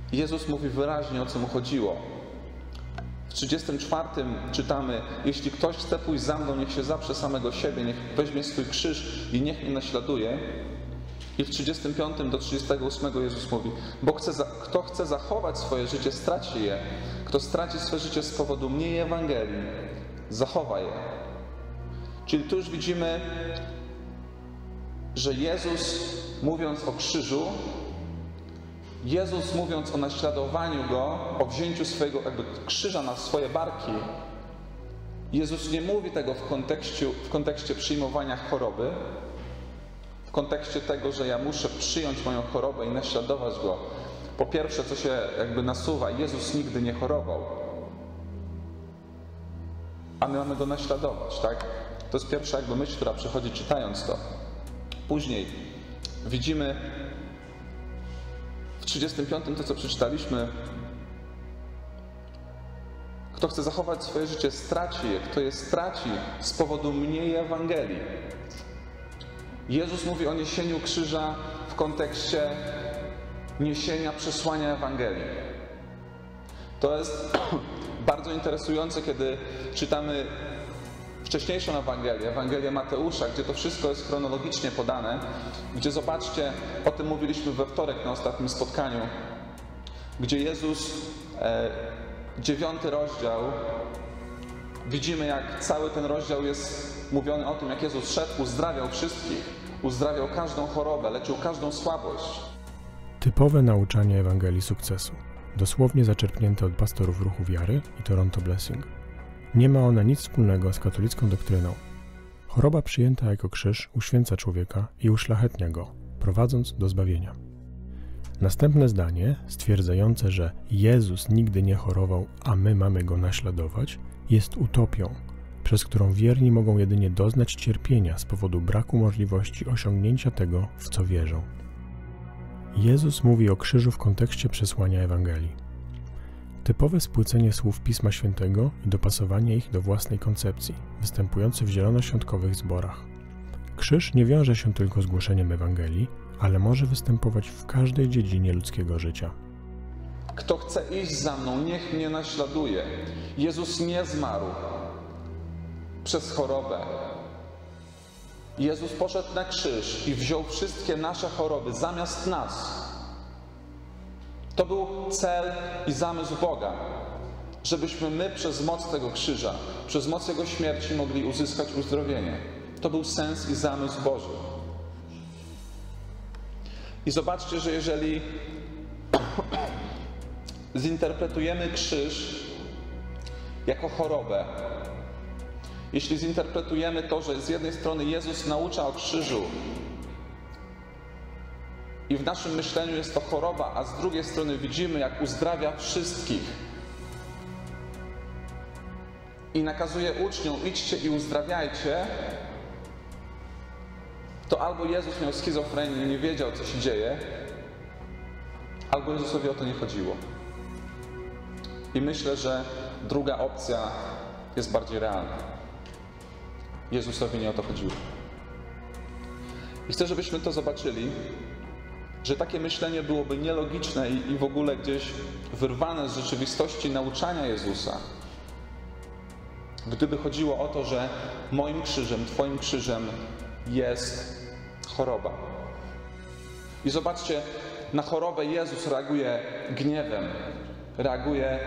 Jezus mówi wyraźnie, o co mu chodziło. W 34 czytamy: jeśli ktoś chce pójść za mną, niech się zaprze samego siebie, niech weźmie swój krzyż i niech mnie naśladuje. I w 35 do 38 Jezus mówi: bo kto chce zachować swoje życie, straci je. Kto straci swoje życie z powodu mnie i Ewangelii, zachowa je. Czyli tu już widzimy, że Jezus, mówiąc o krzyżu, Jezus, mówiąc o naśladowaniu Go, o wzięciu swojego krzyża na swoje barki, Jezus nie mówi tego w kontekście przyjmowania choroby, w kontekście tego, że ja muszę przyjąć moją chorobę i naśladować Go. Po pierwsze, co się nasuwa, Jezus nigdy nie chorował, a my mamy Go naśladować, tak? To jest pierwsza myśl, która przychodzi czytając to. Później widzimy w 35 to, co przeczytaliśmy: kto chce zachować swoje życie, straci je. Kto je straci z powodu mnie i Ewangelii. Jezus mówi o niesieniu krzyża w kontekście niesienia przesłania Ewangelii. To jest bardzo interesujące, kiedy czytamy wcześniejszą Ewangelię Mateusza, gdzie to wszystko jest chronologicznie podane, gdzie zobaczcie, o tym mówiliśmy we wtorek na ostatnim spotkaniu, gdzie Jezus, 9 rozdział, widzimy, jak cały ten rozdział jest mówiony o tym, jak Jezus szedł, uzdrawiał wszystkich, uzdrawiał każdą chorobę, leczył każdą słabość. Typowe nauczanie Ewangelii sukcesu, dosłownie zaczerpnięte od pastorów Ruchu Wiary i Toronto Blessing. Nie ma ona nic wspólnego z katolicką doktryną. Choroba przyjęta jako krzyż uświęca człowieka i uszlachetnia go, prowadząc do zbawienia. Następne zdanie, stwierdzające, że Jezus nigdy nie chorował, a my mamy Go naśladować, jest utopią, przez którą wierni mogą jedynie doznać cierpienia z powodu braku możliwości osiągnięcia tego, w co wierzą. Jezus mówi o krzyżu w kontekście przesłania Ewangelii. Typowe spłycenie słów Pisma Świętego i dopasowanie ich do własnej koncepcji, występujące w zielonoświątkowych zborach. Krzyż nie wiąże się tylko z głoszeniem Ewangelii, ale może występować w każdej dziedzinie ludzkiego życia. Kto chce iść za mną, niech mnie naśladuje. Jezus nie zmarł przez chorobę. Jezus poszedł na krzyż i wziął wszystkie nasze choroby zamiast nas. To był cel i zamysł Boga, żebyśmy my przez moc tego krzyża, przez moc Jego śmierci mogli uzyskać uzdrowienie. To był sens i zamysł Boży. I zobaczcie, że jeżeli zinterpretujemy krzyż jako chorobę, jeśli zinterpretujemy to, że z jednej strony Jezus naucza o krzyżu i w naszym myśleniu jest to choroba, a z drugiej strony widzimy, jak uzdrawia wszystkich i nakazuje uczniom: idźcie i uzdrawiajcie, to albo Jezus miał schizofrenię i nie wiedział, co się dzieje, albo Jezusowi o to nie chodziło. I myślę, że druga opcja jest bardziej realna. Jezusowi nie o to chodziło. I chcę, żebyśmy to zobaczyli, że takie myślenie byłoby nielogiczne i w ogóle gdzieś wyrwane z rzeczywistości nauczania Jezusa, gdyby chodziło o to, że moim krzyżem, Twoim krzyżem jest choroba. I zobaczcie, na chorobę Jezus reaguje gniewem, reaguje,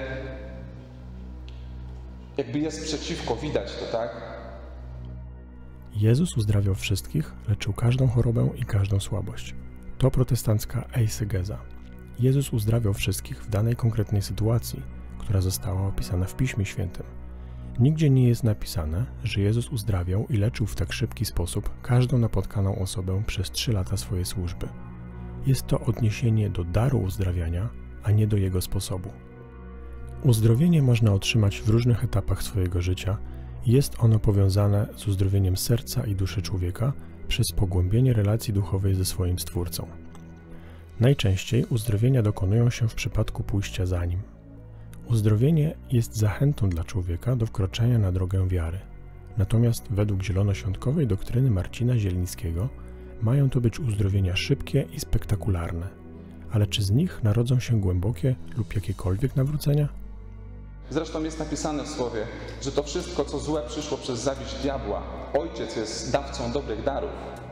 jakby jest przeciwko, widać to, tak? Jezus uzdrawiał wszystkich, leczył każdą chorobę i każdą słabość. To protestancka eisegeza. Jezus uzdrawiał wszystkich w danej konkretnej sytuacji, która została opisana w Piśmie Świętym. Nigdzie nie jest napisane, że Jezus uzdrawiał i leczył w tak szybki sposób każdą napotkaną osobę przez 3 lata swojej służby. Jest to odniesienie do daru uzdrawiania, a nie do jego sposobu. Uzdrowienie można otrzymać w różnych etapach swojego życia i jest ono powiązane z uzdrowieniem serca i duszy człowieka przez pogłębienie relacji duchowej ze swoim Stwórcą. Najczęściej uzdrowienia dokonują się w przypadku pójścia za Nim. Uzdrowienie jest zachętą dla człowieka do wkroczenia na drogę wiary. Natomiast według zielonoświątkowej doktryny Marcina Zielińskiego mają to być uzdrowienia szybkie i spektakularne, ale czy z nich narodzą się głębokie lub jakiekolwiek nawrócenia? Zresztą jest napisane w Słowie, że to wszystko, co złe, przyszło przez zawiść diabła. Ojciec jest dawcą dobrych darów.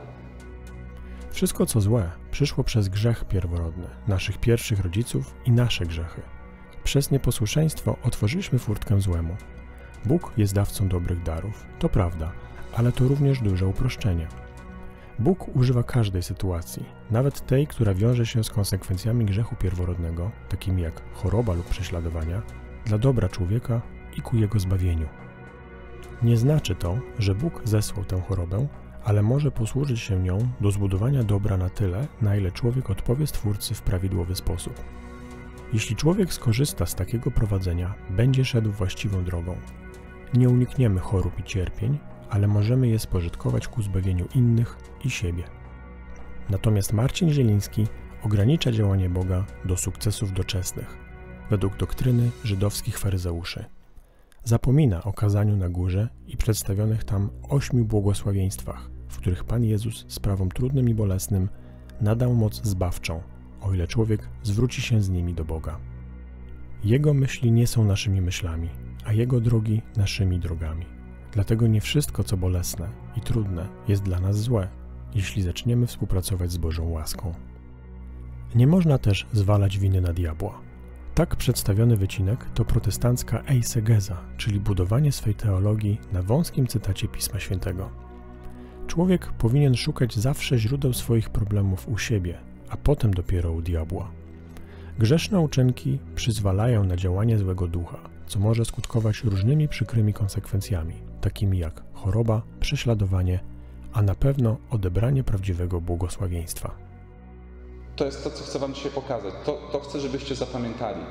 Wszystko, co złe, przyszło przez grzech pierworodny, naszych pierwszych rodziców i nasze grzechy. Przez nieposłuszeństwo otworzyliśmy furtkę złemu. Bóg jest dawcą dobrych darów, to prawda, ale to również duże uproszczenie. Bóg używa każdej sytuacji, nawet tej, która wiąże się z konsekwencjami grzechu pierworodnego, takimi jak choroba lub prześladowania, dla dobra człowieka i ku jego zbawieniu. Nie znaczy to, że Bóg zesłał tę chorobę, ale może posłużyć się nią do zbudowania dobra na tyle, na ile człowiek odpowie Stwórcy w prawidłowy sposób. Jeśli człowiek skorzysta z takiego prowadzenia, będzie szedł właściwą drogą. Nie unikniemy chorób i cierpień, ale możemy je spożytkować ku zbawieniu innych i siebie. Natomiast Marcin Zieliński ogranicza działanie Boga do sukcesów doczesnych, według doktryny żydowskich faryzeuszy. Zapomina o kazaniu na górze i przedstawionych tam 8 błogosławieństwach, w których Pan Jezus sprawom trudnym i bolesnym nadał moc zbawczą, o ile człowiek zwróci się z nimi do Boga. Jego myśli nie są naszymi myślami, a Jego drogi naszymi drogami. Dlatego nie wszystko, co bolesne i trudne, jest dla nas złe, jeśli zaczniemy współpracować z Bożą łaską. Nie można też zwalać winy na diabła. Tak przedstawiony wycinek to protestancka eisegeza, czyli budowanie swej teologii na wąskim cytacie Pisma Świętego. Człowiek powinien szukać zawsze źródeł swoich problemów u siebie, a potem dopiero u diabła. Grzeszne uczynki przyzwalają na działanie złego ducha, co może skutkować różnymi przykrymi konsekwencjami, takimi jak choroba, prześladowanie, a na pewno odebranie prawdziwego błogosławieństwa. To jest to, co chcę wam dzisiaj pokazać. To chcę, żebyście zapamiętali.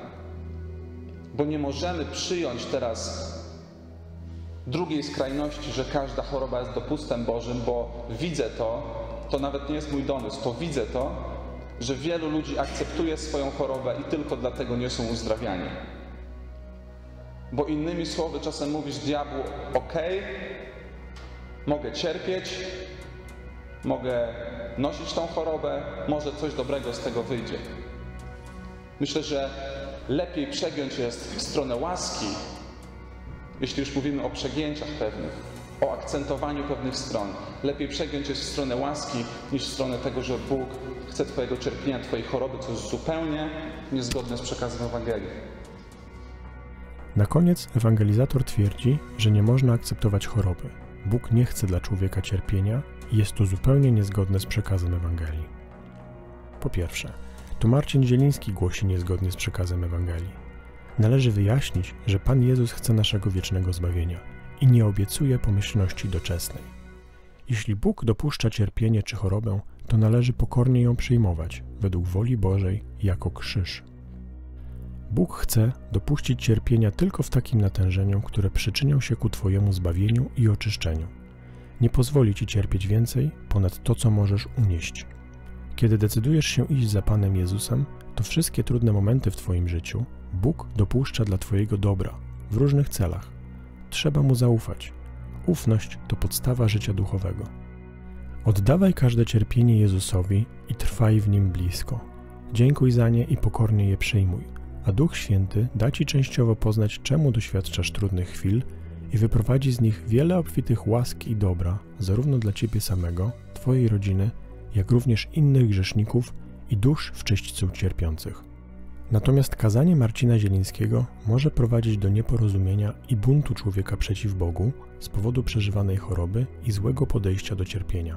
Bo nie możemy przyjąć teraz drugiej skrajności, że każda choroba jest dopustem Bożym, bo widzę to nawet nie jest mój domysł, to widzę to, że wielu ludzi akceptuje swoją chorobę i tylko dlatego nie są uzdrawiani. Bo innymi słowy czasem mówisz diabłu, okej, mogę cierpieć, mogę nosić tą chorobę, może coś dobrego z tego wyjdzie. Myślę, że lepiej przegiąć jest w stronę łaski, jeśli już mówimy o przegięciach pewnych, o akcentowaniu pewnych stron. Lepiej przegiąć jest w stronę łaski, niż w stronę tego, że Bóg chce Twojego cierpienia, Twojej choroby, co jest zupełnie niezgodne z przekazem Ewangelii. Na koniec ewangelizator twierdzi, że nie można akceptować choroby. Bóg nie chce dla człowieka cierpienia i jest to zupełnie niezgodne z przekazem Ewangelii. Po pierwsze, to Marcin Zieliński głosi niezgodnie z przekazem Ewangelii. Należy wyjaśnić, że Pan Jezus chce naszego wiecznego zbawienia i nie obiecuje pomyślności doczesnej. Jeśli Bóg dopuszcza cierpienie czy chorobę, to należy pokornie ją przyjmować, według woli Bożej, jako krzyż. Bóg chce dopuścić cierpienia tylko w takim natężeniu, które przyczynią się ku Twojemu zbawieniu i oczyszczeniu. Nie pozwoli Ci cierpieć więcej ponad to, co możesz unieść. Kiedy decydujesz się iść za Panem Jezusem, to wszystkie trudne momenty w Twoim życiu Bóg dopuszcza dla Twojego dobra, w różnych celach. Trzeba Mu zaufać. Ufność to podstawa życia duchowego. Oddawaj każde cierpienie Jezusowi i trwaj w Nim blisko. Dziękuj za nie i pokornie je przyjmuj, a Duch Święty da Ci częściowo poznać, czemu doświadczasz trudnych chwil i wyprowadzi z nich wiele obfitych łask i dobra, zarówno dla Ciebie samego, Twojej rodziny, jak również innych grzeszników i dusz w czyśćcu cierpiących. Natomiast kazanie Marcina Zielińskiego może prowadzić do nieporozumienia i buntu człowieka przeciw Bogu z powodu przeżywanej choroby i złego podejścia do cierpienia.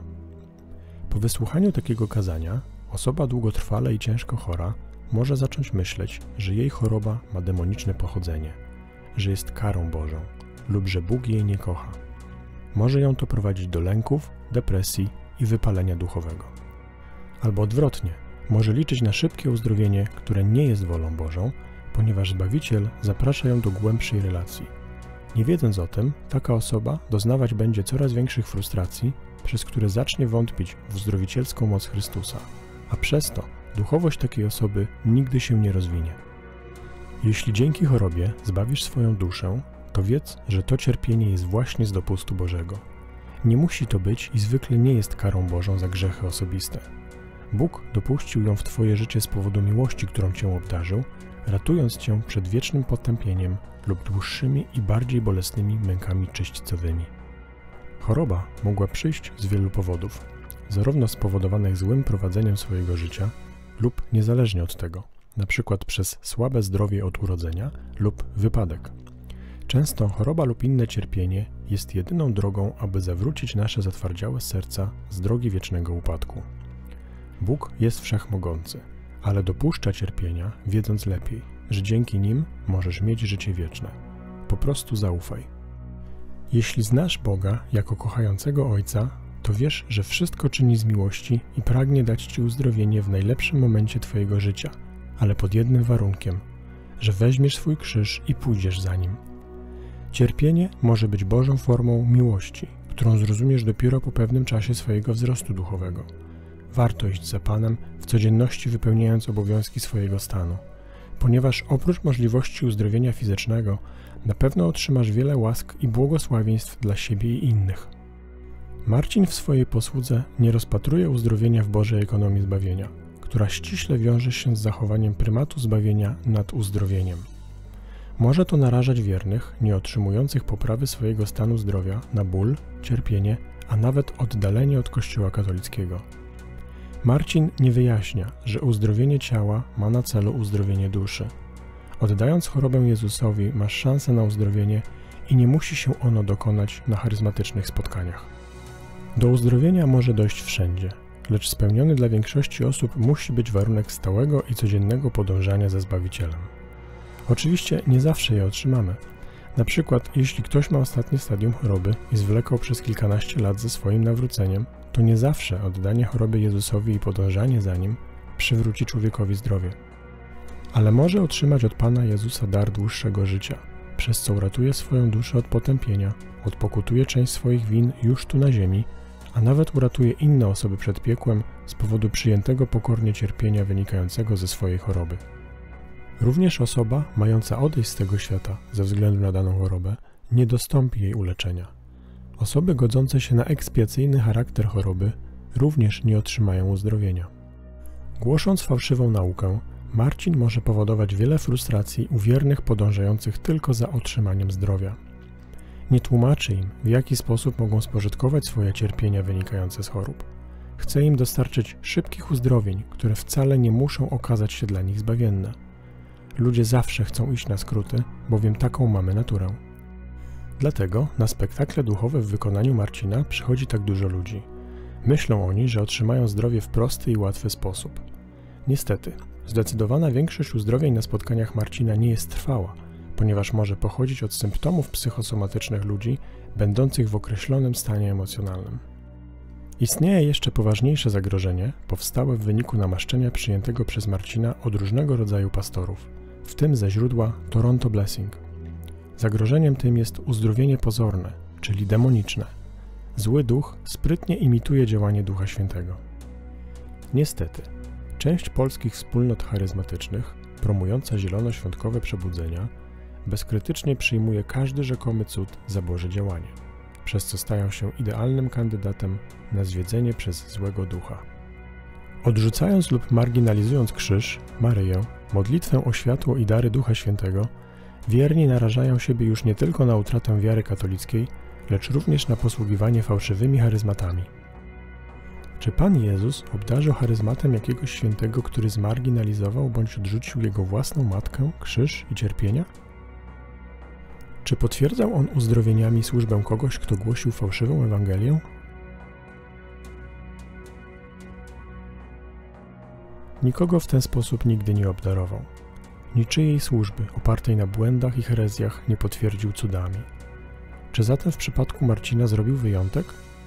Po wysłuchaniu takiego kazania osoba długotrwale i ciężko chora może zacząć myśleć, że jej choroba ma demoniczne pochodzenie, że jest karą Bożą lub że Bóg jej nie kocha. Może ją to prowadzić do lęków, depresji i wypalenia duchowego. Albo odwrotnie, może liczyć na szybkie uzdrowienie, które nie jest wolą Bożą, ponieważ Zbawiciel zaprasza ją do głębszej relacji. Nie wiedząc o tym, taka osoba doznawać będzie coraz większych frustracji, przez które zacznie wątpić w uzdrowicielską moc Chrystusa, a przez to duchowość takiej osoby nigdy się nie rozwinie. Jeśli dzięki chorobie zbawisz swoją duszę, to wiedz, że to cierpienie jest właśnie z dopustu Bożego. Nie musi to być i zwykle nie jest karą Bożą za grzechy osobiste. Bóg dopuścił ją w Twoje życie z powodu miłości, którą Cię obdarzył, ratując Cię przed wiecznym potępieniem lub dłuższymi i bardziej bolesnymi mękami czyśćcowymi. Choroba mogła przyjść z wielu powodów, zarówno spowodowanych złym prowadzeniem swojego życia lub niezależnie od tego, np. przez słabe zdrowie od urodzenia lub wypadek. Często choroba lub inne cierpienie jest jedyną drogą, aby zawrócić nasze zatwardziałe serca z drogi wiecznego upadku. Bóg jest wszechmogący, ale dopuszcza cierpienia, wiedząc lepiej, że dzięki nim możesz mieć życie wieczne. Po prostu zaufaj. Jeśli znasz Boga jako kochającego Ojca, to wiesz, że wszystko czyni z miłości i pragnie dać Ci uzdrowienie w najlepszym momencie Twojego życia, ale pod jednym warunkiem, że weźmiesz swój krzyż i pójdziesz za nim. Cierpienie może być Bożą formą miłości, którą zrozumiesz dopiero po pewnym czasie swojego wzrostu duchowego. Warto iść za Panem w codzienności, wypełniając obowiązki swojego stanu, ponieważ oprócz możliwości uzdrowienia fizycznego na pewno otrzymasz wiele łask i błogosławieństw dla siebie i innych. Marcin w swojej posłudze nie rozpatruje uzdrowienia w Bożej ekonomii zbawienia, która ściśle wiąże się z zachowaniem prymatu zbawienia nad uzdrowieniem. Może to narażać wiernych, nie otrzymujących poprawy swojego stanu zdrowia, na ból, cierpienie, a nawet oddalenie od Kościoła katolickiego. Marcin nie wyjaśnia, że uzdrowienie ciała ma na celu uzdrowienie duszy. Oddając chorobę Jezusowi, masz szansę na uzdrowienie i nie musi się ono dokonać na charyzmatycznych spotkaniach. Do uzdrowienia może dojść wszędzie, lecz spełniony dla większości osób musi być warunek stałego i codziennego podążania za Zbawicielem. Oczywiście nie zawsze je otrzymamy. Na przykład, jeśli ktoś ma ostatnie stadium choroby i zwlekał przez kilkanaście lat ze swoim nawróceniem, to nie zawsze oddanie choroby Jezusowi i podążanie za Nim przywróci człowiekowi zdrowie. Ale może otrzymać od Pana Jezusa dar dłuższego życia, przez co uratuje swoją duszę od potępienia, odpokutuje część swoich win już tu na ziemi, a nawet uratuje inne osoby przed piekłem z powodu przyjętego pokornie cierpienia wynikającego ze swojej choroby. Również osoba mająca odejść z tego świata ze względu na daną chorobę nie dostąpi jej uleczenia. Osoby godzące się na ekspiacyjny charakter choroby również nie otrzymają uzdrowienia. Głosząc fałszywą naukę, Marcin może powodować wiele frustracji u wiernych podążających tylko za otrzymaniem zdrowia. Nie tłumaczy im, w jaki sposób mogą spożytkować swoje cierpienia wynikające z chorób. Chce im dostarczyć szybkich uzdrowień, które wcale nie muszą okazać się dla nich zbawienne. Ludzie zawsze chcą iść na skróty, bowiem taką mamy naturę. Dlatego na spektakle duchowe w wykonaniu Marcina przychodzi tak dużo ludzi. Myślą oni, że otrzymają zdrowie w prosty i łatwy sposób. Niestety, zdecydowana większość uzdrowień na spotkaniach Marcina nie jest trwała, ponieważ może pochodzić od symptomów psychosomatycznych ludzi będących w określonym stanie emocjonalnym. Istnieje jeszcze poważniejsze zagrożenie, powstałe w wyniku namaszczenia przyjętego przez Marcina od różnego rodzaju pastorów, w tym ze źródła Toronto Blessing. Zagrożeniem tym jest uzdrowienie pozorne, czyli demoniczne. Zły duch sprytnie imituje działanie Ducha Świętego. Niestety, część polskich wspólnot charyzmatycznych, promująca zielonoświątkowe przebudzenia, bezkrytycznie przyjmuje każdy rzekomy cud za Boże działanie, przez co stają się idealnym kandydatem na zwiedzenie przez złego ducha. Odrzucając lub marginalizując krzyż, Maryję, modlitwę o światło i dary Ducha Świętego, wierni narażają siebie już nie tylko na utratę wiary katolickiej, lecz również na posługiwanie fałszywymi charyzmatami. Czy Pan Jezus obdarzył charyzmatem jakiegoś świętego, który zmarginalizował bądź odrzucił jego własną matkę, krzyż i cierpienia? Czy potwierdzał on uzdrowieniami służbę kogoś, kto głosił fałszywą Ewangelię? Nikogo w ten sposób nigdy nie obdarował. Niczyjej służby opartej na błędach i herezjach nie potwierdził cudami. Czy zatem w przypadku Marcina zrobił wyjątek?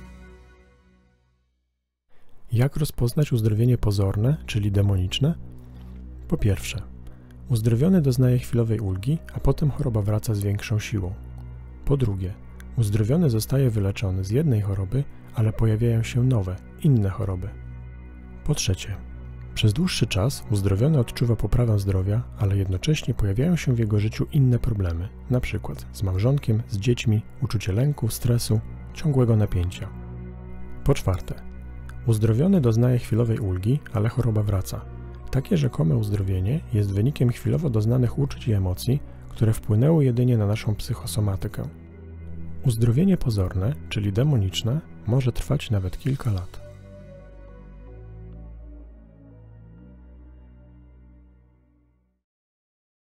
Jak rozpoznać uzdrowienie pozorne, czyli demoniczne? Po pierwsze, uzdrowiony doznaje chwilowej ulgi, a potem choroba wraca z większą siłą. Po drugie, uzdrowiony zostaje wyleczony z jednej choroby, ale pojawiają się nowe, inne choroby. Po trzecie, przez dłuższy czas uzdrowiony odczuwa poprawę zdrowia, ale jednocześnie pojawiają się w jego życiu inne problemy, np. z małżonkiem, z dziećmi, uczucie lęku, stresu, ciągłego napięcia. Po czwarte, Uzdrowiony doznaje chwilowej ulgi, ale choroba wraca. Takie rzekome uzdrowienie jest wynikiem chwilowo doznanych uczuć i emocji, które wpłynęły jedynie na naszą psychosomatykę. Uzdrowienie pozorne, czyli demoniczne, może trwać nawet kilka lat.